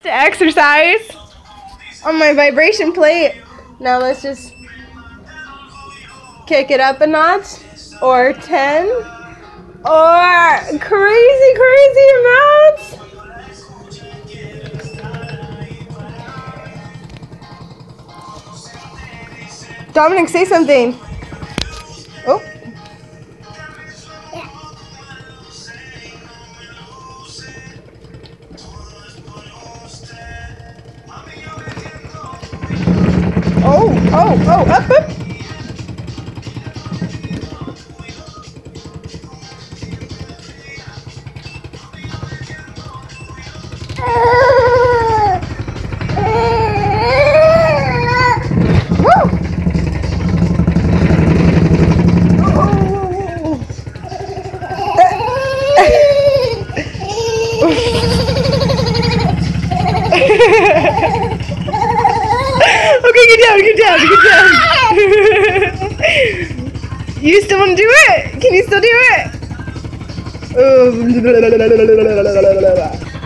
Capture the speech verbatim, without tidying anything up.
To exercise on my vibration plate. Now let's just kick it up a notch, or ten, or crazy, crazy amounts. Dominic, say something. Oh. Oh, oh, oh, up, up. Okay, get down, get down, get down. You still want to do it? Can you still do it? Oh.